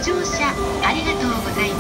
乗車ありがとうございます。